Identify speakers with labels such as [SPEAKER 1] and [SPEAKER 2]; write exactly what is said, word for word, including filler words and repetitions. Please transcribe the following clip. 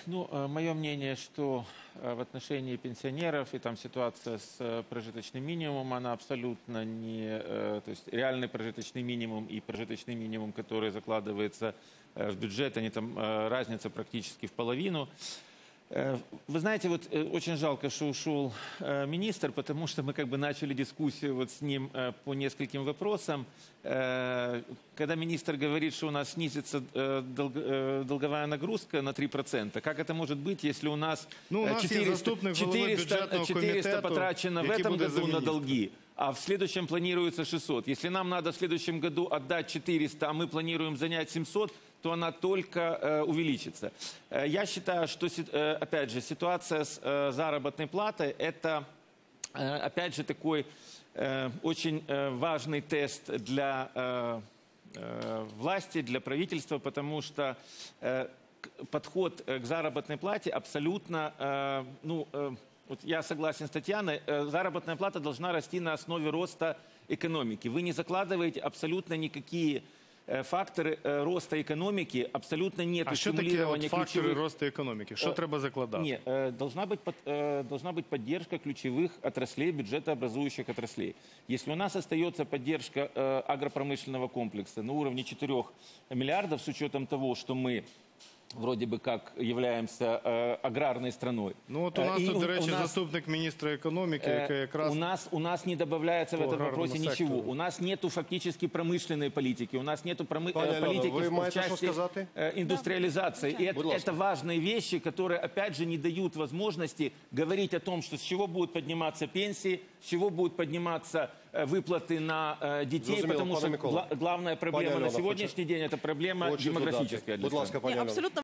[SPEAKER 1] Ну, мое мнение, что в отношении пенсионеров и там ситуация с прожиточным минимумом, она абсолютно не... То есть реальный прожиточный минимум и прожиточный минимум, который закладывается в бюджет, они там разница практически в половину. Вы знаете, вот очень жалко, что ушел министр, потому что мы как бы начали дискуссию вот с ним по нескольким вопросам. Когда министр говорит, что у нас снизится долговая нагрузка на три процента, как это может быть, если у нас,
[SPEAKER 2] ну, у нас
[SPEAKER 1] четыреста, четыреста, четыреста потрачено в этом году на долги, а в следующем планируется шестьсот. Если нам надо в следующем году отдать четыреста, а мы планируем занять семьсот, то она только э, увеличится. Э, я считаю, что, э, опять же, ситуация с э, заработной платой – это, э, опять же, такой э, очень э, важный тест для э, э, власти, для правительства, потому что э, подход к заработной плате абсолютно, э, ну, э, вот я согласен с Татьяной, э, заработная плата должна расти на основе роста экономики. Вы не закладываете абсолютно никакие факторы роста экономики, абсолютно нет
[SPEAKER 2] а
[SPEAKER 1] стимулирования
[SPEAKER 2] ключевых... факторы
[SPEAKER 1] ключевых...
[SPEAKER 2] роста экономики? Что треба закладывать?
[SPEAKER 1] Нет, должна быть, должна быть поддержка ключевых отраслей, бюджетообразующих отраслей. Если у нас остается поддержка агропромышленного комплекса на уровне четырёх миллиардов, с учетом того, что мы вроде бы как являемся э, аграрной страной.
[SPEAKER 2] Ну вот у нас
[SPEAKER 1] и
[SPEAKER 2] тут, до речі,
[SPEAKER 1] нас,
[SPEAKER 2] заступник міністра економіки,
[SPEAKER 1] э,
[SPEAKER 2] який якраз...
[SPEAKER 1] У нас, у нас не добавляется в этом вопросе
[SPEAKER 2] сектору.
[SPEAKER 1] ничего. У нас нету фактически промышленной политики, у нас нету промы...
[SPEAKER 3] Паня
[SPEAKER 1] политики
[SPEAKER 3] Альона,
[SPEAKER 1] в части э, индустриализации. Да. И это, это важные вещи, которые, опять же, не дают возможности говорить о том, что с чего будут подниматься пенсии, с чего будут подниматься э, выплаты на э, детей, Зрозуміло, потому что гла главная проблема на сегодняшний хоче... день – это проблема демографическая.
[SPEAKER 3] Будь ласка, пані Альона.